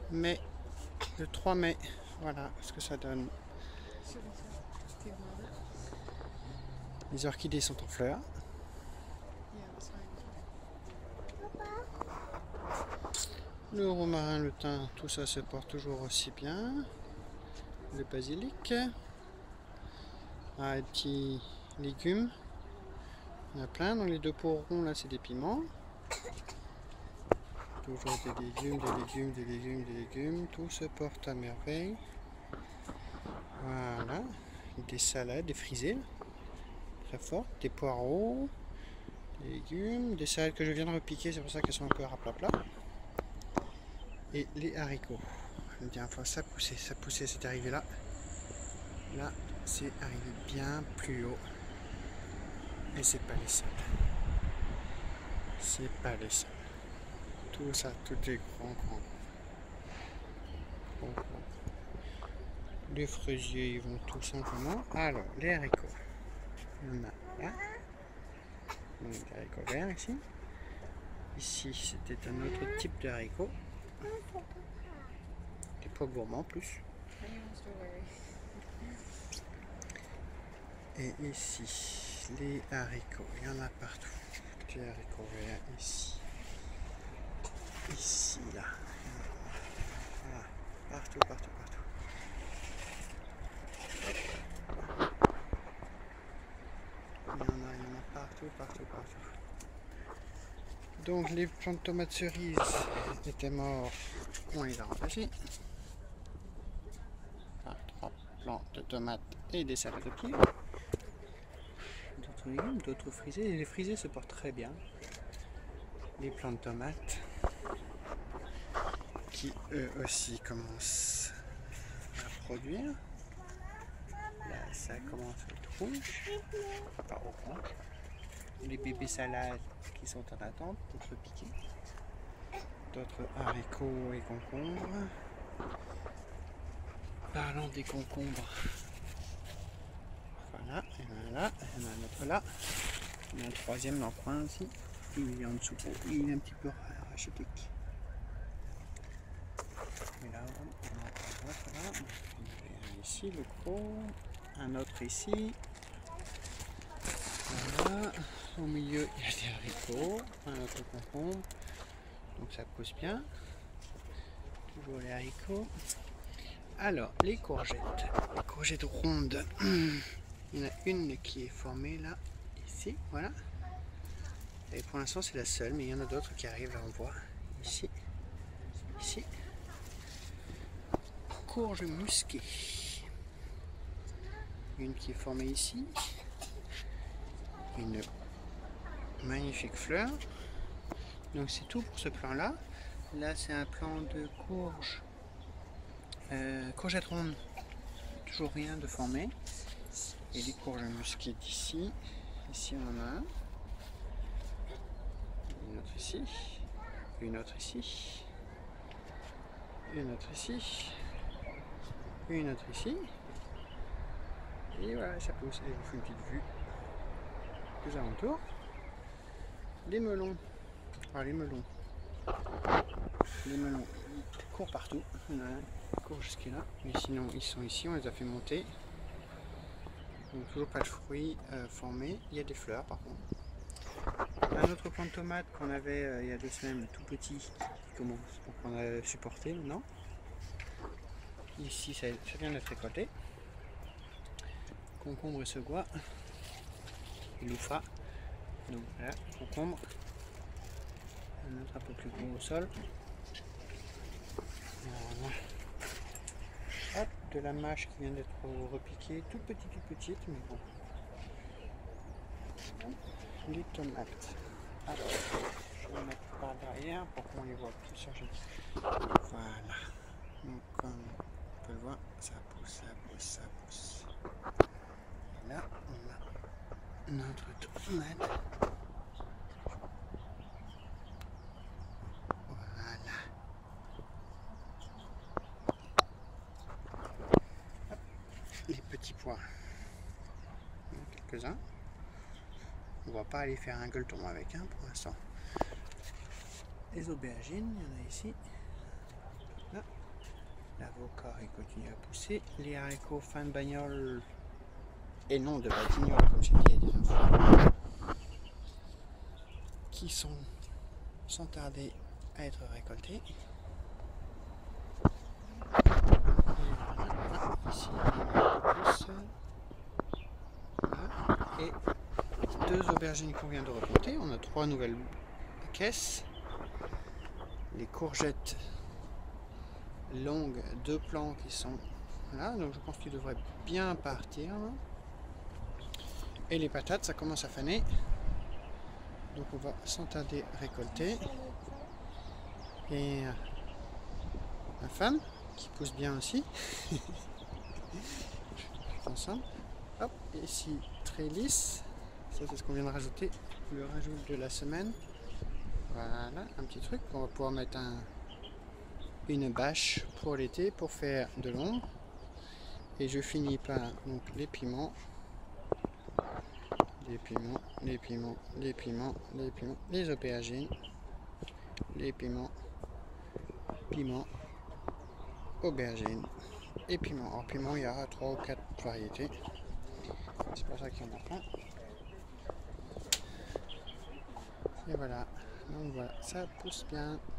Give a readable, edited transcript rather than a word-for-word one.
mai, le 3 mai. Voilà ce que ça donne. Les orchidées sont en fleurs. Le romarin, le thym, tout ça se porte toujours aussi bien. Le basilic. Ah, les petits légumes. Il y en a plein. Dans les deux pots ronds, là, c'est des piments. Toujours des légumes, des légumes, des légumes, des légumes. Tout se porte à merveille. Voilà. Des salades, des frisées. Très fortes. Des poireaux. Des légumes. Des salades que je viens de repiquer. C'est pour ça qu'elles sont un peu raplapla. Et les haricots. La dernière fois, ça poussait, c'est arrivé là. Là, c'est arrivé bien plus haut. Et c'est pas les seuls. C'est pas les seuls. Tout ça, tout est grand. Les fraisiers, ils vont tout simplement. Alors, les haricots. Il y en a là. Donc, des haricots verts ici. Ici, c'était un autre type de haricots. Des pois gourmands plus. Et ici, les haricots. Il y en a partout. Des haricots verts ici. Ici, là. Voilà. Partout. Il y en a partout. Donc les plants de tomates cerises étaient morts. On les a remplacés. Par 3 plants de tomates et des salades de pied. D'autres légumes, d'autres frisés. Et les frisés se portent très bien. Les plants de tomates qui eux aussi commencent à produire. Là, ça commence à être rouge, pas orange. Les bébés salades qui sont en attente d'être piqués. D'autres haricots et concombres. Parlons des concombres. Voilà, il y en a là, il y en a un autre là. Il y en a un troisième dans le coin aussi. Il est en dessous, il est un petit peu rachitique. Et là, on a un autre là. Ici le gros, un autre ici. Voilà. Au milieu il y a des haricots, un autre concombre. Donc ça pousse bien. Toujours les haricots. Alors les courgettes rondes. Il y en a une qui est formée là, ici, voilà. Et pour l'instant c'est la seule, mais il y en a d'autres qui arrivent, là on voit. Ici. Courge musquée. Une qui est formée ici. Une magnifique fleur. Donc c'est tout pour ce plan là. Là c'est un plan de courgettes rondes. Toujours rien de formé. Et les courges musquées d'ici. Ici on en a un. Une autre ici. Une autre ici. Une autre ici. Une autre ici. Et voilà, ça pousse. Et je vous fais une petite vue des alentours. Les melons. Ah, les melons. Ils courent partout. Il y en a un qui court jusque-là. Mais sinon, ils sont ici. On les a fait monter. Donc, toujours pas de fruits formés. Il y a des fleurs par contre. Un autre plant de tomate qu'on avait il y a 2 semaines, tout petit, qui commence. Donc, on a supporté maintenant. Ici, ça vient d'être récolté. Concombre et segois. Et loufa. Donc voilà, concombre. Un autre un peu plus gros au sol. Voilà. Hop, de la mâche qui vient d'être repiquée, toute petite, mais bon. Les tomates. Alors, je vais mettre par derrière pour qu'on les voit plus chargés. Voilà. Donc comme on peut le voir, ça pousse. Et là, on a notre tomate. Voilà. Hop. Les petits pois. Il y en a quelques-uns. On va pas aller faire un gueuleton avec pour l'instant. Les aubergines, il y en a ici. Là. L'avocat il continue à pousser. Les haricots fin de bagnole et non de batignolles, comme j'ai dit il y a des enfants, qui sont sans tarder à être récoltés. Ici, plus. Voilà. Et 2 aubergines qu'on vient de replanter. On a 3 nouvelles caisses. Les courgettes longues, 2 plants qui sont là, donc je pense qu'ils devraient bien partir. Et les patates, ça commence à faner. Donc on va sans tarder récolter. Et la femme qui pousse bien aussi. Ensemble. Hop, ici très lisse. Ça c'est ce qu'on vient de rajouter. Le rajout de la semaine. Voilà, un petit truc. On va pouvoir mettre une bâche pour l'été pour faire de l'ombre. Et je finis par donc les piments. Les piments, les piments, les piments, les piments, les aubergines, les piments, piments, aubergines et piments. Alors piments, il y aura 3 ou 4 variétés. C'est pour ça qu'il y en a plein. Et voilà, donc voilà, ça pousse bien.